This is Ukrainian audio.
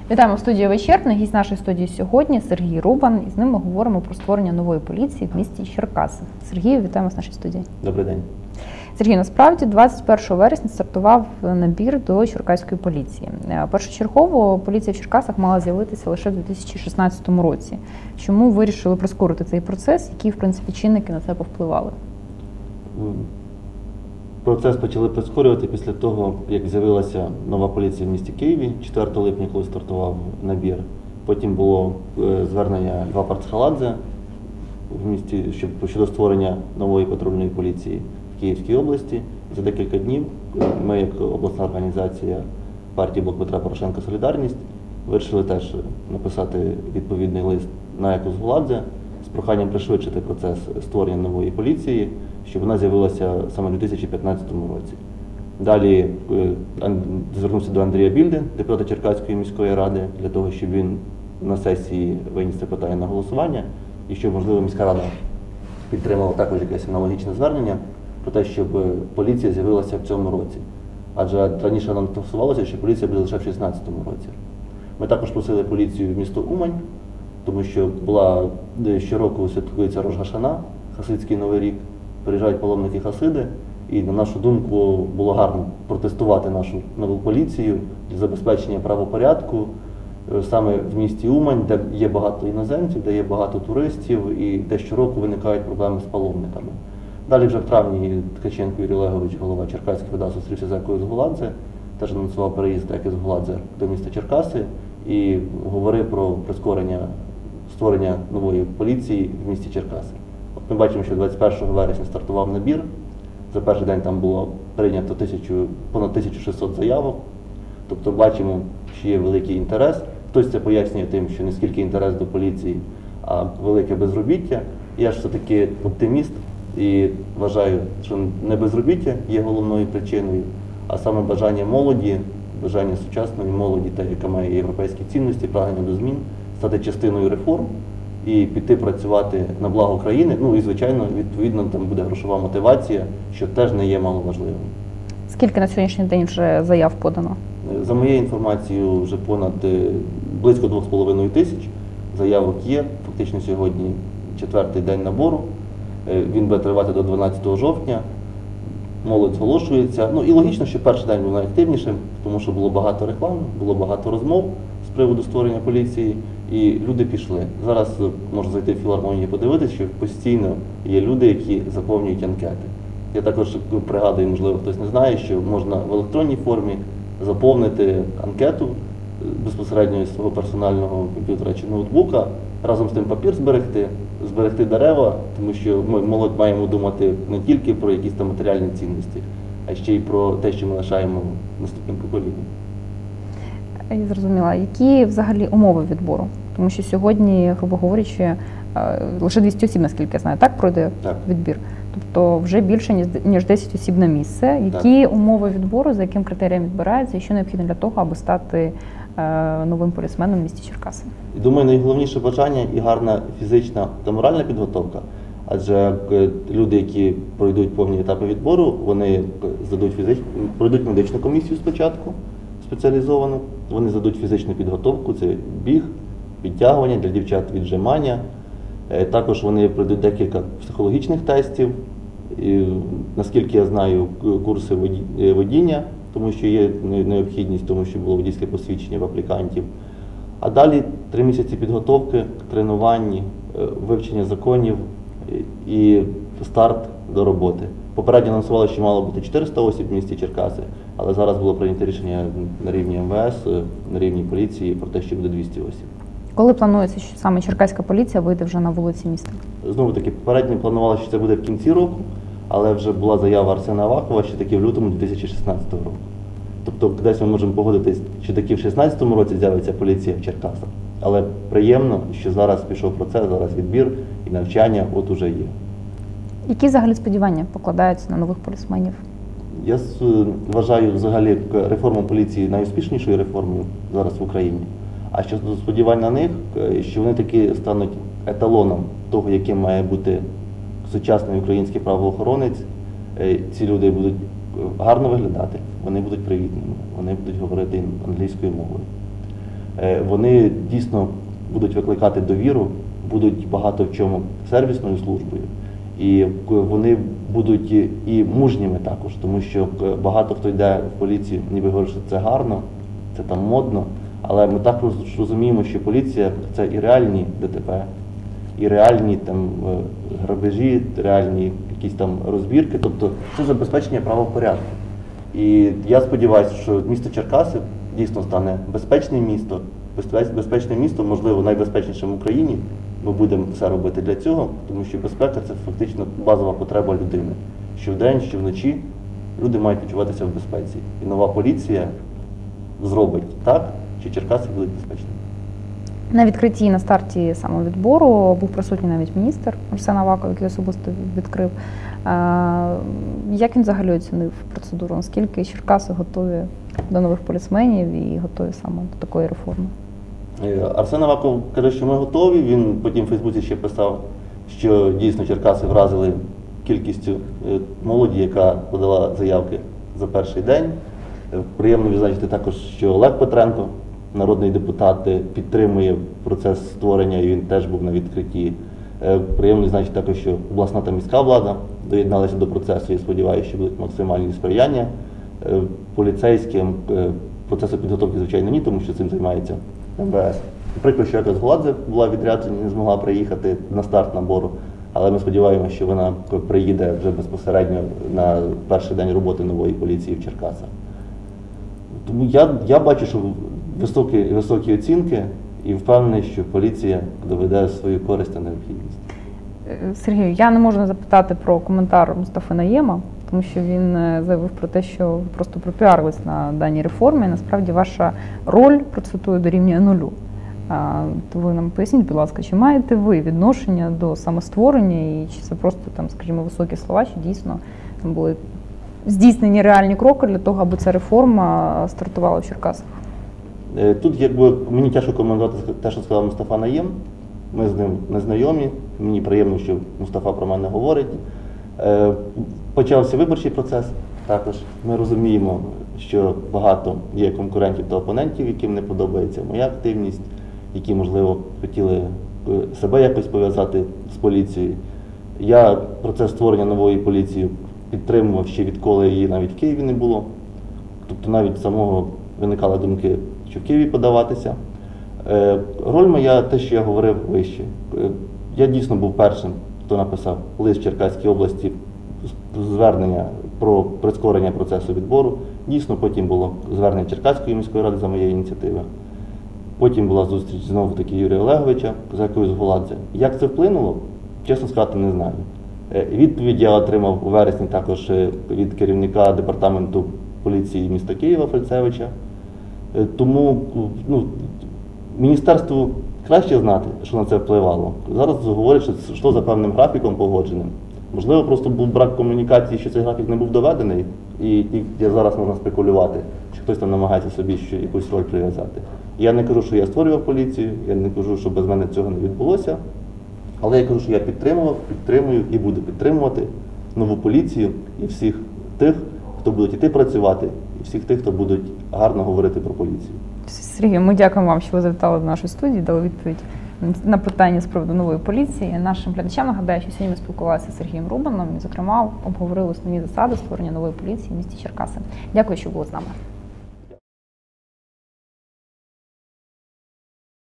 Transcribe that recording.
Вітаємо в студії «Вечірня». Гість нашої студії сьогодні Сергій Рубан. І з ним ми говоримо про створення нової поліції в місті Черкаси. Сергію, вітаємо в нашій студії. Добрий день. Сергій, насправді 21 вересня стартував набір до Черкаської поліції. Першочергово поліція в Черкасах мала з'явитися лише в 2016 році. Чому вирішили прискорити цей процес? Які, в принципі, чинники на це повпливали? Процес почали прискорювати після того, як з'явилася нова поліція в місті Києві 4 липня, коли стартував набір. Потім було звернення Льва Парцхаладзе в місті щодо створення нової патрульної поліції в Київській області. За декілька днів ми, як обласна організація партії «Блок Петра Порошенка. Солідарність», вирішили теж написати відповідний лист на Еко Згуладзе з проханням пришвидшити процес створення нової поліції, щоб вона з'явилася саме у 2015 році. Далі звернувся до Андрія Більди, депутата Черкаської міської ради, для того, щоб він на сесії виніс це питання на голосування і щоб, можливо, міська рада підтримала також якесь аналогічне звернення про те, щоб поліція з'явилася в цьому році. Адже раніше нам стосувалося, що поліція буде лише в 2016 році. Ми також просили поліцію в місто Умань, тому що щороку святкується Рош Гашана, Хасидський Новий рік, приїжджають паломники Хасиди, і, на нашу думку, було гарно протестувати нашу нову поліцію для забезпечення правопорядку саме в місті Умань, де є багато іноземців, де є багато туристів і де щороку виникають проблеми з паломниками. Далі вже в травні Ткаченко Юрій Олегович, голова Черкаської ОДА, зустрівся з Екою Згуладзе, теж анонсував переїзд Еки Згуладзе до міста Черкаси і говорив про прискорення створення нової поліції в місті Черкаси. Ми бачимо, що 21 вересня стартував набір. За перший день там було прийнято понад 1600 заявок. Тобто бачимо, що є великий інтерес. Хтось це пояснює тим, що не скільки інтерес до поліції, а велике безробіття. Я ж все-таки оптиміст і вважаю, що не безробіття є головною причиною, а саме бажання молоді, бажання сучасної молоді, та, яка має європейські цінності, прагнення до змін, стати частиною реформ і піти працювати на благо країни. Ну і, звичайно, відповідно, там буде грошова мотивація, що теж не є маловажливим. Скільки на сьогоднішній день вже заяв подано? За моєю інформацією, вже близько 2,5 тисяч заявок є. Фактично сьогодні 4-й день набору. Він буде тривати до 12 жовтня. Молодь зголошується. Ну і логічно, що перший день був найактивнішим, тому що було багато реклами, було багато розмов з приводу створення поліції, і люди пішли. Зараз можна зайти в філармонію і подивитися, що постійно є люди, які заповнюють анкети. Я також пригадую, можливо, хтось не знає, що можна в електронній формі заповнити анкету безпосередньо з свого персонального комп'ютера чи ноутбука, разом з тим папір зберегти дерева, тому що ми, молодь, маємо думати не тільки про якісь там матеріальні цінності, а ще й про те, що ми лишаємо наступним поколінням. Я зрозуміла. Які взагалі умови відбору? Тому що сьогодні, грубо говорячи, лише 200 осіб, наскільки я знаю, так пройде відбір? Тобто вже більше, ніж 10 осіб на місце. Які умови відбору, за яким критерієм відбирається і що необхідно для того, аби стати новим полісменом в місті Черкаси? Думаю, найголовніше бажання і гарна фізична та моральна підготовка. Адже люди, які пройдуть повні етапи відбору, вони пройдуть медичну комісію спочатку, спеціалізовану, вони здадуть фізичну підготовку, це біг, підтягування, для дівчат віджимання. Також вони пройдуть декілька психологічних тестів, і, наскільки я знаю, курси водіння, тому що є необхідність в тому, щоб було водійське посвідчення в аплікантів. А далі 3 місяці підготовки, тренувань, вивчення законів і старт до роботи. Попередньо анонсували, що мало бути 400 осіб в місті Черкаси, але зараз було прийнято рішення на рівні МВС, на рівні поліції про те, що буде 200 осіб. Коли планується, що саме Черкаська поліція вийде вже на вулиці міста? Знову таки, попередньо планували, що це буде в кінці року, але вже була заява Арсена Авакова, що таки в лютому 2016 року. Тобто десь ми можемо погодитись, що таки в 2016 році з'явиться поліція в Черкасах. Але приємно, що зараз пішов процес, зараз відбір і навчання от уже є. Які взагалі сподівання покладаються на нових полісменів? Я вважаю взагалі реформу поліції найуспішнішою реформою зараз в Україні. А щодо сподівань на них, що вони таки стануть еталоном того, яким має бути сучасний український правоохоронець. Ці люди будуть гарно виглядати, вони будуть привітними, вони будуть говорити англійською мовою. Вони дійсно будуть викликати довіру, будуть багато в чому сервісною службою. І вони будуть і мужніми також, тому що багато хто йде в поліцію, ніби говорить, що це гарно, це там модно, але ми також розуміємо, що поліція – це і реальні ДТП, і реальні там грабежі, реальні якісь там розбірки, тобто це забезпечення правопорядку. І я сподіваюся, що місто Черкаси дійсно стане безпечним містом, можливо, найбезпечнішим в Україні. Ми будемо все робити для цього, тому що безпека – це фактично базова потреба людини. Що вдень, що вночі люди мають почуватися в безпеці. І нова поліція зробить так, що Черкаси будуть безпечними. На відкритті, на старті самовідбору був присутній навіть міністр Арсен Аваков, який особисто відкрив. Як він взагалі оцінив процедуру? Наскільки Черкаси готові до нових полісменів і готові саме до такої реформи? Арсен Аваков каже, що ми готові. Він потім в Фейсбуці ще писав, що дійсно Черкаси вразили кількістю молоді, яка подала заявки за перший день. Приємно відзначити також, що Олег Петренко, народний депутат, підтримує процес створення, і він теж був на відкритті. Приємно відзначити також, що обласна та міська влада доєдналися до процесу і сподіваюся, що будуть максимальні сприяння поліцейським. Процесу підготовки, звичайно, ні, тому що цим займається МВС. Прикро, що якась Гладзе була відряджена, не змогла приїхати на старт набору, але ми сподіваємося, що вона приїде вже безпосередньо на перший день роботи нової поліції в Черкасах. Тому я бачу, що високі оцінки і впевнений, що поліція доведе свою користь та необхідність. Сергію, я не можу не запитати про коментар Мустафи Найєма, тому що він заявив про те, що ви просто пропіарились на даній реформі. Насправді ваша роль, процитую, дорівнює нулю. То ви нам поясніть, будь ласка, чи маєте ви відношення до самостворення і чи це просто, там, скажімо, високі слова, чи дійсно там були здійснені реальні кроки для того, аби ця реформа стартувала в Черкасах? Тут мені тяжко коментувати те, що сказав Мустафа Найєм. Ми з ним не знайомі, мені приємно, що Мустафа про мене говорить. Почався виборчий процес також. Ми розуміємо, що багато є конкурентів та опонентів, яким не подобається моя активність, які, можливо, хотіли себе якось пов'язати з поліцією. Я процес створення нової поліції підтримував ще відколи її навіть в Києві не було. Тобто навіть самого виникали думки, що в Києві подаватися. Роль моя, те, що я говорив вище. Я дійсно був першим, хто написав лист Черкаській області, звернення про прискорення процесу відбору. Дійсно, потім було звернення Черкаської міської ради за моєї ініціативи. Потім була зустріч знову-таки Юрія Олеговича з якоюсь Гладзе. Як це вплинуло, чесно сказати, не знаю. Відповідь я отримав у вересні також від керівника департаменту поліції міста Києва Фальцевича. Тому міністерству краще знати, що на це впливало. Зараз говорять, що це йшло за певним графіком погодженим. Можливо, просто був брак комунікації, що цей графік не був доведений, і зараз можна спекулювати, чи хтось там намагається собі якусь роль прив'язати. Я не кажу, що я створював поліцію, я не кажу, що без мене цього не відбулося, але я кажу, що я підтримую і буду підтримувати нову поліцію і всіх тих, хто будуть іти працювати, і всіх тих, хто будуть гарно говорити про поліцію. Сергій, ми дякуємо вам, що ви завітали до нашої студії, дали відповідь на питання з приводу нової поліції. Нашим глядачам нагадаю, що сьогодні ми спілкувалися з Сергієм Рубаном і, зокрема, обговорили основні засади створення нової поліції в місті Черкаси. Дякую, що були з нами.